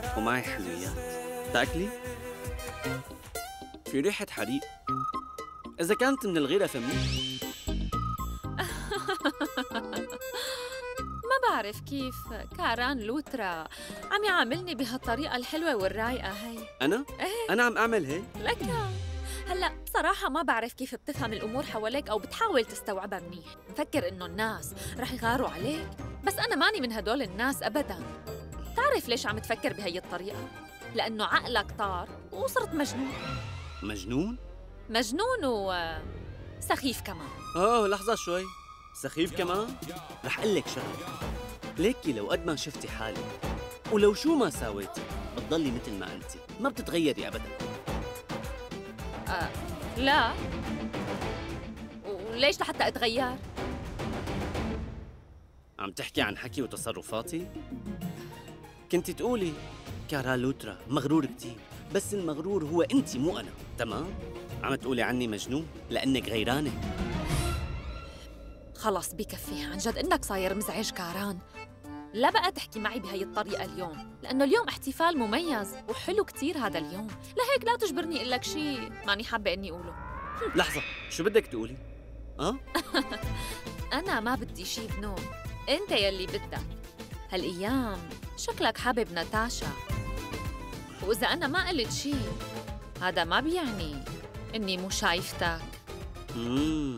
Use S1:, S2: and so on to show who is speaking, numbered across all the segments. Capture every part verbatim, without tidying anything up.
S1: ومعي حلويات. تاكلي؟ في ريحة حريق. إذا كانت من الغيرة فمني.
S2: ما بعرف كيف كاران لوترا عم يعاملني بهالطريقة الحلوة والرايقة هي.
S1: أنا؟
S2: ايه
S1: أنا عم أعمل هيك؟
S2: لك هلا بصراحة ما بعرف كيف بتفهم الأمور حواليك أو بتحاول تستوعبها منيح. مفكر إنه الناس رح يغاروا عليك، بس أنا ماني من هدول الناس أبداً. تعرف ليش عم تفكر بهي الطريقة؟ لأنه عقلك طار وصرت مجنون.
S1: مجنون؟
S2: مجنون وسخيف كمان.
S1: آه لحظة شوي، سخيف كمان؟ رح أقول لك شغلة، ليكي لو قد ما شفتي حالك ولو شو ما ساويتي بتضلي مثل ما أنتِ، ما بتتغيري أبداً.
S2: آه لا، وليش لحتى أتغير؟
S1: عم تحكي عن حكي وتصرفاتي؟ كنتي تقولي كاران لوترا مغرور كتير، بس المغرور هو أنتِ مو أنا، تمام؟ عم تقولي عني مجنون لأنك غيرانة.
S2: خلص بكفي عن جد إنك صاير مزعج كاران. لا بقى تحكي معي بهي الطريقة اليوم، لأنه اليوم احتفال مميز وحلو كتير هذا اليوم، لهيك لا تجبرني أقول لك شيء ماني حابة إني أقوله.
S1: لحظة، شو بدك تقولي؟ أه؟
S2: أنا ما بدي شيء بنوم، أنت يلي بدك. هالأيام شكلك حابب ناتاشا، وإذا أنا ما قلت شيء هذا ما بيعني إني مو شايفتك.
S1: اممم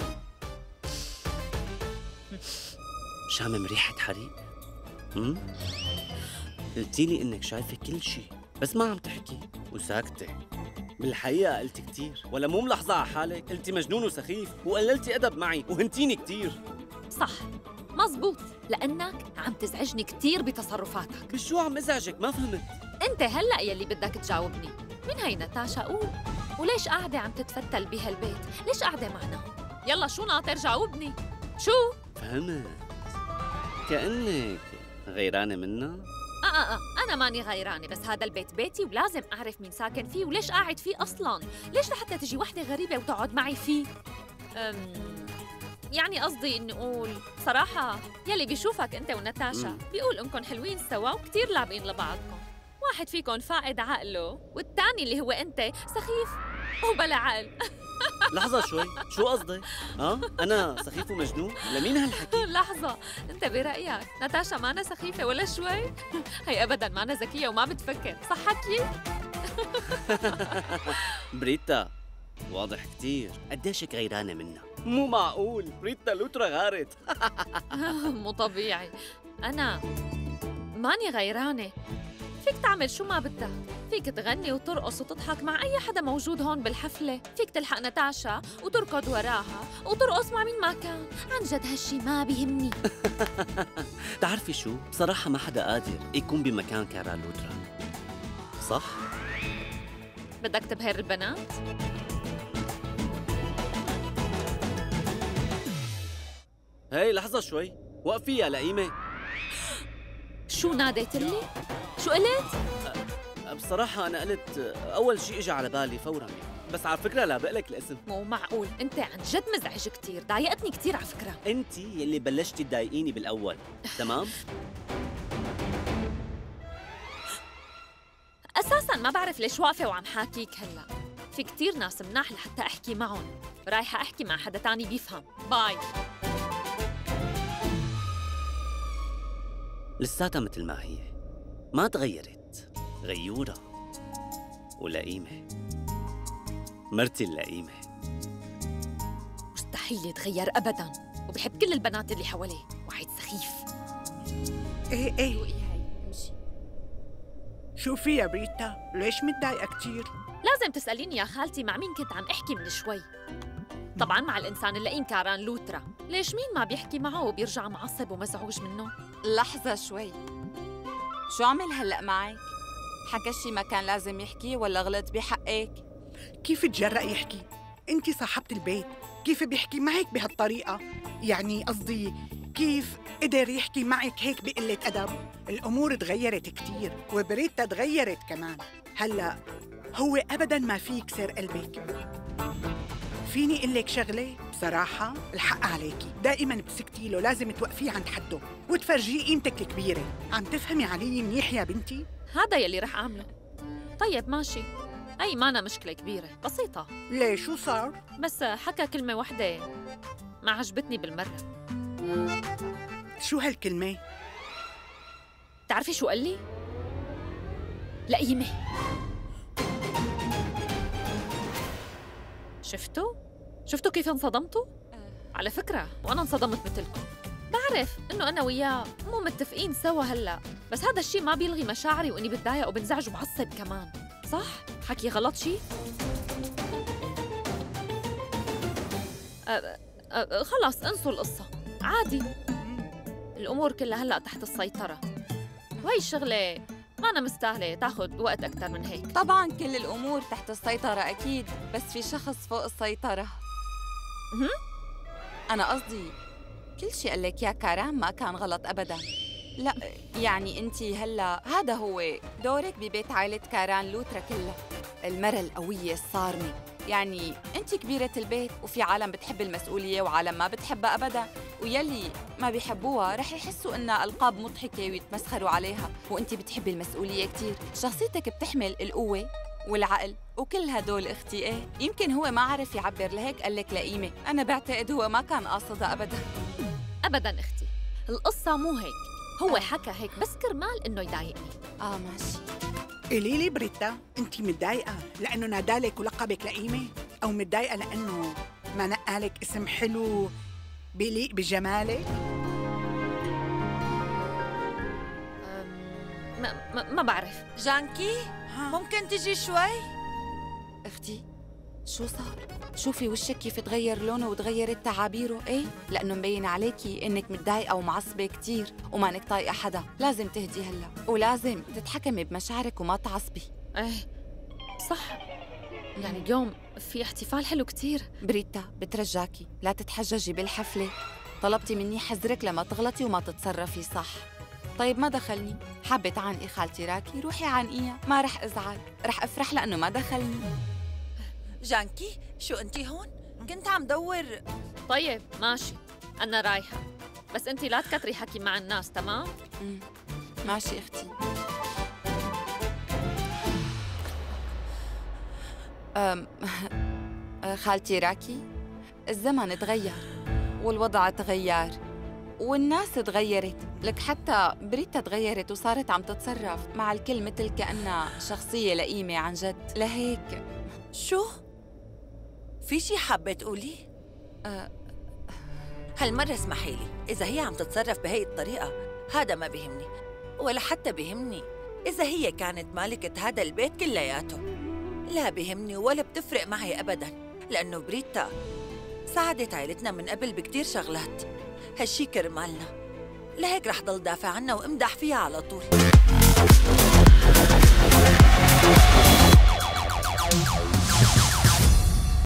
S1: شامم ريحة حريق؟ امم قلتي لي إنك شايفة كل شيء، بس ما عم تحكي وساكتة. بالحقيقة قلتي كتير، ولا مو ملاحظة على حالك؟ قلتي مجنون وسخيف وقللتي أدب معي وهنتيني كتير.
S2: صح، مزبوط، لأنك عم تزعجني كتير بتصرفاتك.
S1: بشو عم ازعجك؟ ما فهمت.
S2: أنت هلأ يلي بدك تجاوبني، مين هي ناتاشا؟ قول، وليش قاعدة عم تتفتل بهالبيت؟ ليش قاعدة معنا؟ يلا شو ناطر؟ جاوبني، شو؟
S1: فهمت، كأنك غيرانة منا؟
S2: آه آه آه أنا ماني غيرانة، بس هذا البيت بيتي ولازم أعرف مين ساكن فيه وليش قاعد فيه أصلاً. ليش لحتى تجي وحدة غريبة وتقعد معي فيه؟ أم يعني قصدي إني أقول صراحة يلي بيشوفك أنت وناتاشا بيقول إنكم حلوين سوا وكتير لابقين لبعضكم. واحد فيكم فاقد عقله والتاني اللي هو أنت سخيف وبلا عقل.
S1: لحظة شوي، شو قصدك؟ اه أنا سخيف ومجنون؟ لمين هالحكي؟
S2: لحظة، أنت برأيك ناتاشا مانا سخيفة ولا شوي؟ هي أبداً مانا ذكية وما بتفكر، صح حكي؟
S1: بريتا واضح كتير قديشك غيرانة منا. مو معقول، بريتا لوترا غارت.
S2: مو طبيعي، أنا ماني غيرانة. فيك تعمل شو ما بدك، فيك تغني وترقص وتضحك مع أي حدا موجود هون بالحفلة، فيك تلحق ناتاشا وتركض وراها وترقص مع مين ما كان. عن جد هالشي ما بيهمني.
S1: تعرفي شو؟ بصراحة ما حدا قادر يكون بمكان كاران لوترا، صح؟
S2: بدك تبهر البنات؟
S1: هي لحظة شوي، وقفي يا لئيمة.
S2: شو ناديت لي؟ شو قلت؟
S1: بصراحة أنا قلت أول شيء إجا على بالي فوراً، بس على فكرة لا بقلك الاسم.
S2: مو معقول، أنت عن جد مزعج كتير، ضايقتني كتير على فكرة.
S1: أنت يلي بلشتي تضايقيني بالأول، تمام؟
S2: أساساً ما بعرف ليش واقفة وعم حاكيك هلأ. في كتير ناس مناح لحتى أحكي معهم، رايحة أحكي مع حدا تاني بيفهم. باي.
S1: لساتها مثل ما هي، ما تغيرت، غيورة ولئيمة، مرتي اللئيمة.
S2: مستحيل يتغير أبداً، وبحب كل البنات اللي حواليه، واحد سخيف.
S3: ايه ايه
S2: شو إيه هي؟ امشي.
S3: شوفي يا بريتا، ليش متضايقة كتير؟
S2: لازم تسأليني يا خالتي مع مين كنت عم أحكي من شوي. طبعاً مع الإنسان اللئيم كاران لوترا. ليش مين ما بيحكي معه وبيرجع معصب ومزعوج منه؟
S4: لحظة شوي، شو عمل هلأ معك؟ حكى شي ما كان لازم يحكي ولا غلط بحقك؟
S3: كيف تجرأ يحكي؟ انت صاحبة البيت، كيف بيحكي معك بهالطريقة؟ يعني قصدي كيف قدر يحكي معك هيك بقلة أدب؟ الأمور تغيرت كتير وبريتا تغيرت كمان. هلأ هو أبداً ما في يكسر قلبك. فيني أقول لك شغلة؟ الصراحة الحق عليكي، دائما بتسكتي له، لازم توقفيه عند حده وتفرجيه قيمتك الكبيرة. عم تفهمي علي منيح يا بنتي؟
S2: هذا يلي رح أعمله. طيب ماشي، أي مانا مشكلة كبيرة بسيطة.
S3: ليه شو صار؟
S2: بس حكى كلمة واحدة ما عجبتني بالمرة.
S3: شو هالكلمة؟
S2: بتعرفي شو قال لي؟ لئيمة. شفتوا؟ شفتوا كيف انصدمتوا؟ على فكرة وأنا انصدمت مثلكم. بعرف إنه أنا وياه مو متفقين سوا هلأ، بس هذا الشيء ما بيلغي مشاعري وإني بتضايق وبنزعج وبعصب كمان. صح؟ حكي غلط شيء؟ أه أه خلص انسوا القصة، عادي. الأمور كلها هلأ تحت السيطرة، وهي الشغلة ما أنا مستاهلة تاخد وقت أكتر من هيك.
S4: طبعاً كل الأمور تحت السيطرة أكيد، بس في شخص فوق السيطرة.
S2: مهم.
S4: أنا قصدي كل شيء قال لك يا كارام ما كان غلط أبداً. لا يعني أنت هلا هذا هو دورك ببيت عائلة كاران لوترا كلها، المرة القوية الصارمة. يعني أنت كبيرة البيت، وفي عالم بتحب المسؤولية وعالم ما بتحبها أبداً، ويلي ما بيحبوها رح يحسوا إنها ألقاب مضحكة ويتمسخروا عليها، وأنت بتحبي المسؤولية كتير. شخصيتك بتحمل القوة والعقل وكل هدول اختي. ايه يمكن هو ما عرف يعبر لهيك قال لك لئيمة. أنا بعتقد هو ما كان قاصدها أبداً.
S2: أبداً أختي، القصة مو هيك، هو حكى هيك بس كرمال إنه يضايقني.
S4: آه ماشي.
S3: قولي لي بريتا، انت متضايقة لأنه نادالك ولقبك لئيمة، أو متضايقة لأنه ما نقالك اسم حلو بيليق بجمالك؟
S2: ما, ما, ما بعرف.
S5: جانكي ممكن تجي شوي؟
S4: اختي شو صار؟ شوفي وشك كيف تغير لونه وتغيرت تعابيره. ايه لانه مبين عليكي انك متضايقه ومعصبه كتير وما انك طايقه حدا. لازم تهدي هلا ولازم تتحكمي بمشاعرك وما تعصبي.
S2: ايه صح، يعني اليوم في احتفال حلو كتير.
S4: بريتا بترجاكي لا تتحججي بالحفله، طلبتي مني حذرك لما تغلطي وما تتصرفي صح. طيب ما دخلني، حابة تعانقي خالتي راكي روحي عانقيها، ما رح ازعل، رح افرح لانه ما دخلني.
S5: جانكي شو انتي هون؟ كنت عم دور.
S2: طيب ماشي انا رايحة، بس انتي لا تكتري حكي مع الناس تمام؟
S4: مم. ماشي اختي. أم خالتي راكي، الزمن تغير والوضع تغير والناس تغيرت، لك حتى بريتا تغيرت وصارت عم تتصرف مع الكل مثل كأنها شخصية لئيمة عن جد. لهيك
S5: شو؟ في شي حابة تقولي؟
S4: أه
S5: هالمرة اسمحي لي، إذا هي عم تتصرف بهي الطريقة هذا ما بيهمني، ولا حتى بيهمني إذا هي كانت مالكة هذا البيت كلياته. لا بيهمني ولا بتفرق معي أبداً، لأنه بريتا ساعدت عائلتنا من قبل بكتير شغلات، هالشي كرمالنا، لهيك رح ضل دافع عنها وامدح فيها على طول.